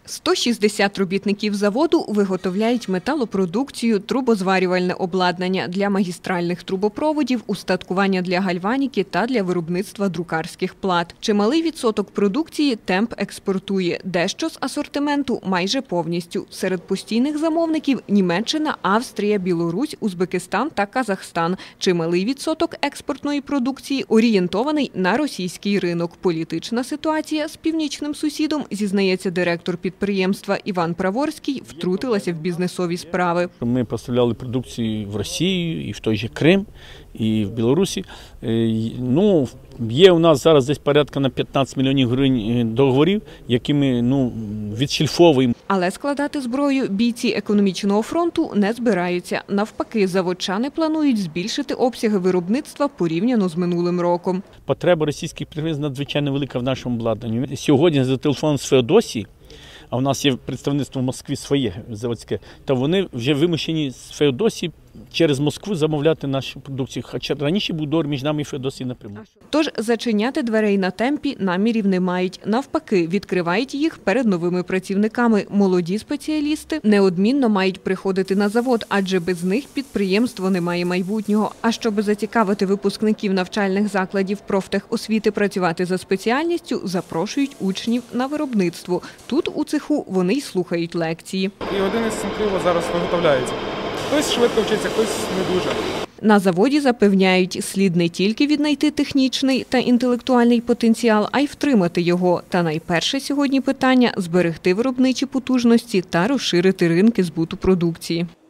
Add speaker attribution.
Speaker 1: 160 робітників заводу виготовляють металопродукцію, трубозварювальне обладнання для магістральних трубопроводів, устаткування для гальваніки та для виробництва друкарських плат. Чималий відсоток продукції «Темп» експортує, дещо з асортименту майже повністю. Серед постійних замовників – Німеччина, Австрія, Білорусь, Узбекистан та Казахстан. Чималий відсоток експортної продукції орієнтований на російський ринок. Політична ситуація з північним сусідом, зізнається директор підприємства Іван Праворський, втрутилася в бізнесові справи.
Speaker 2: Ми поставляли продукцію в Росію, і в той же Крим, і в Білорусі. Є у нас зараз десь порядка на 15 мільйонів гривень договорів, які ми відшліфовуємо.
Speaker 1: Але складати зброю бійці економічного фронту не збираються. Навпаки, заводчани планують збільшити обсяги виробництва порівняно з минулим роком.
Speaker 2: Потреба російських підприємств надзвичайно велика в нашому обладнанні. Сьогодні за телефоном з Феодосії, а у нас є представництво в Москві своє заводське, то вони вже вимушені з Феодосії через Москву замовляти нашу продукцію. Хоча раніше був договір між нами і Феодосією напряму.
Speaker 1: Тож зачиняти дверей на «Темпі» намірів не мають. Навпаки, відкривають їх перед новими працівниками. Молоді спеціалісти неодмінно мають приходити на завод, адже без них підприємство не має майбутнього. А щоб зацікавити випускників навчальних закладів профтехосвіти працювати за спеціальністю, запрошують учнів на виробництво. Тут у цеху вони й слухають лекції.
Speaker 3: І один із центрів зараз виготовляється. Хтось швидко вчиться, хтось не дуже.
Speaker 1: На заводі запевняють, слід не тільки віднайти технічний та інтелектуальний потенціал, а й втримати його. Та найперше сьогодні питання – зберегти виробничі потужності та розширити ринки збуту продукції.